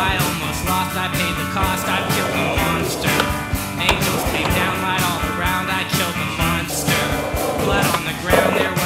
I almost lost, I paid the cost, I killed the monster. Angels came down right all around, I killed the monster. Blood on the ground, there